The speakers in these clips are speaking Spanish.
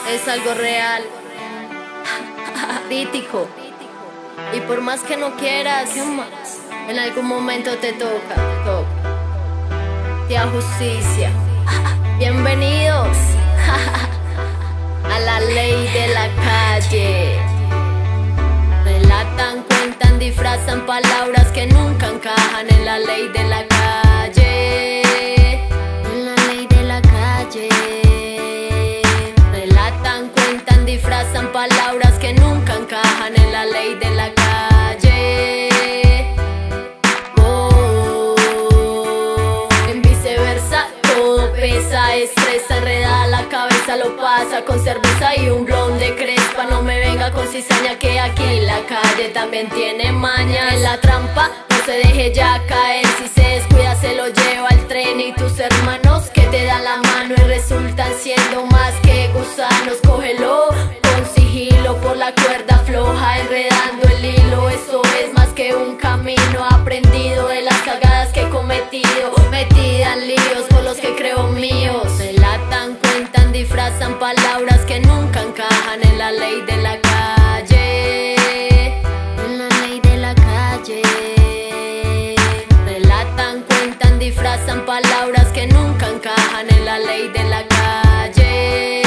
es algo real, crítico. Y por más que no quieras, en algún momento te toca. Tía Justicia, bienvenidos a la ley de la calle. Relatan, cuentan, disfrazan palabras que nunca encajan en la ley de la calle. En la ley de la calle. Relatan, cuentan, disfrazan palabras que nunca encajan en la ley de la calle. En viceversa, todo pesa, estresa, enreda la cabeza, lo pasa con cerveza y un blond de crespa. No me venga con cizaña que aquí la calle también tiene maña. En la trampa no se deje ya caer, si se descuida se lo lleva el tren. Y tus hermanos que te dan la mano y resultan siendo más que gusanos, cógelo con sigilo por la cuerda floja, enredando el hilo. Eso es más que un camino aprendido de las cagadas que he cometido, metida en líos por los que creo míos. Relatan, cuentan, disfrazan palabras que nunca encajan en la ley de la calle. En la ley de la calle. Relatan, cuentan, disfrazan palabras que nunca encajan en la ley de la calle.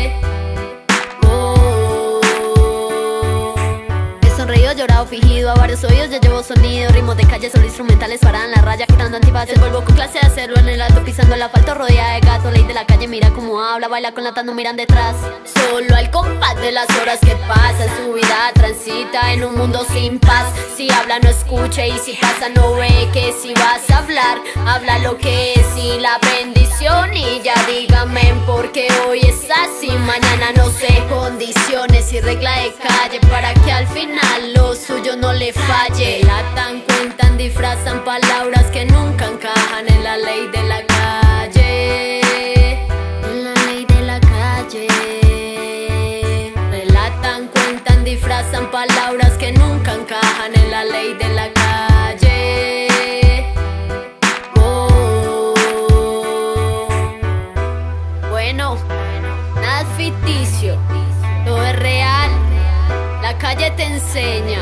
He sonreído, llorado, fingido a varios oídos, ya llevo sonido. Ritmos de calle, solo instrumentales paran la raya, quitando antibases. Vuelvo con clase de hacerlo en el alto, pisando el asfalto, rodeada de gatos. Ley de la calle, mira cómo habla, baila con latas, no miran detrás. Solo al compás de las horas que pasan, su vida transita en un mundo sin paz. Si habla no escucha y si pasa no ve, que si vas a hablar, habla lo que es y la bendición. Y ya dígame porque hoy es así, mañana no sé. Condiciones y regla de calle para que al final lo suyo no le falle. Relatan, cuentan, disfrazan palabras que nunca encajan en la ley de la calle. En la ley de la calle. Relatan, cuentan, disfrazan palabras que nunca encajan en la ley de la calle. Bueno, nada es ficticio, todo es real. La calle te enseña.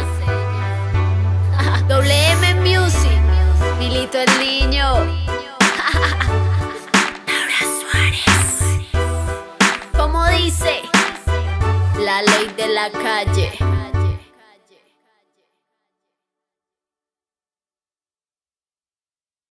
WM Music, Milito el niño. Laura Suárez. Como dice, la ley de la calle.